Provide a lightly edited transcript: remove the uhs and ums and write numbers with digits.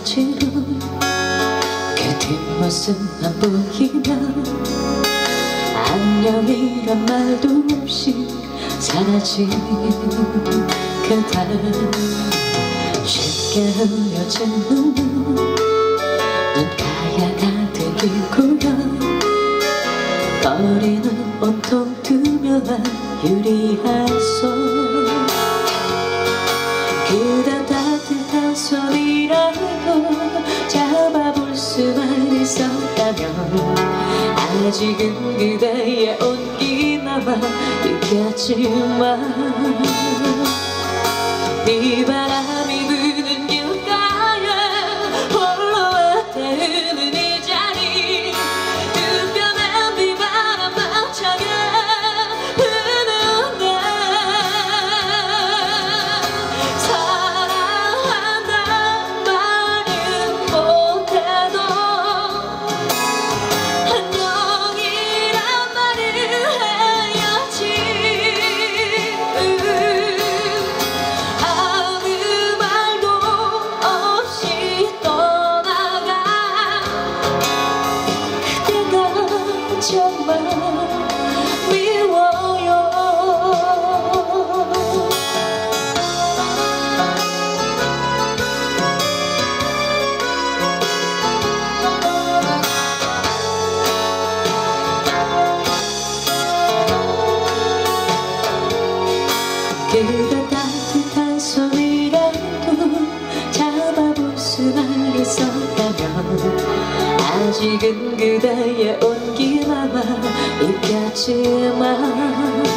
억지로 그 뒷모습만 보이면 안녕이란 말도 없이 사라진 그달 쉽게 흐려진 눈물 눈가야가 들리고요 거리는 온통 투명한 유리한 손 그대 따뜻한 손이라도 잡아볼 수만 있었다면 아직은 그대의 온기나마 느꼈지만 비바람이 부는 길가에 홀로 왔다는 이 자리 우편한 비바람 벅차게 부는데 사랑한단 말은 못해도 안녕이란 말을 해야지 아무 말도 없이 떠나가 그대가 정말 미워요 그대 따뜻한 손이라도 잡아볼 수만 있었다면 아직은 그대의 온기나마 있겠지만